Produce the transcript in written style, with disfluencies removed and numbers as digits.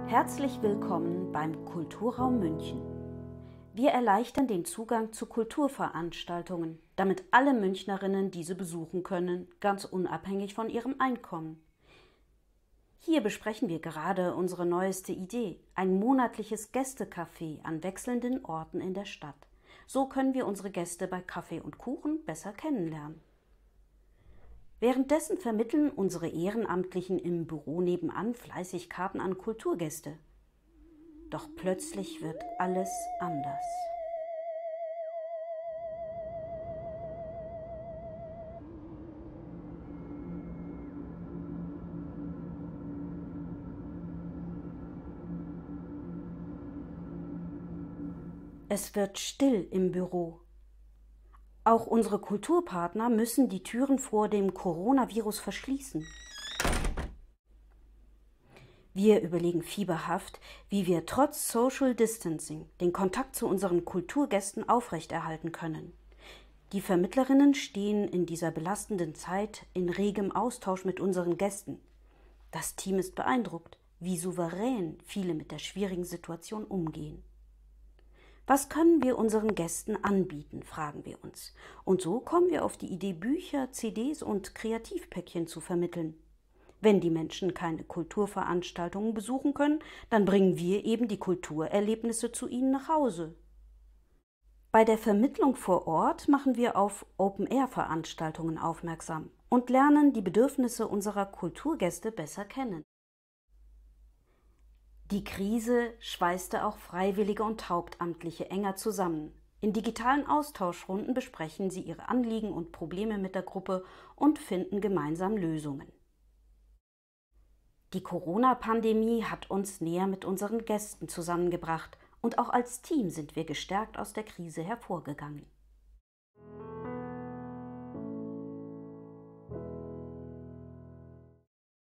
Herzlich willkommen beim Kulturraum München. Wir erleichtern den Zugang zu Kulturveranstaltungen, damit alle Münchnerinnen diese besuchen können, ganz unabhängig von ihrem Einkommen. Hier besprechen wir gerade unsere neueste Idee, ein monatliches Gästecafé an wechselnden Orten in der Stadt. So können wir unsere Gäste bei Kaffee und Kuchen besser kennenlernen. Währenddessen vermitteln unsere Ehrenamtlichen im Büro nebenan fleißig Karten an Kulturgäste. Doch plötzlich wird alles anders. Es wird still im Büro. Auch unsere Kulturpartner müssen die Türen vor dem Coronavirus verschließen. Wir überlegen fieberhaft, wie wir trotz Social Distancing den Kontakt zu unseren Kulturgästen aufrechterhalten können. Die Vermittlerinnen stehen in dieser belastenden Zeit in regem Austausch mit unseren Gästen. Das Team ist beeindruckt, wie souverän viele mit der schwierigen Situation umgehen. Was können wir unseren Gästen anbieten, fragen wir uns. Und so kommen wir auf die Idee, Bücher, CDs und Kreativpäckchen zu vermitteln. Wenn die Menschen keine Kulturveranstaltungen besuchen können, dann bringen wir eben die Kulturerlebnisse zu ihnen nach Hause. Bei der Vermittlung vor Ort machen wir auf Open-Air-Veranstaltungen aufmerksam und lernen die Bedürfnisse unserer Kulturgäste besser kennen. Die Krise schweißte auch Freiwillige und Hauptamtliche enger zusammen. In digitalen Austauschrunden besprechen sie ihre Anliegen und Probleme mit der Gruppe und finden gemeinsam Lösungen. Die Corona-Pandemie hat uns näher mit unseren Gästen zusammengebracht und auch als Team sind wir gestärkt aus der Krise hervorgegangen.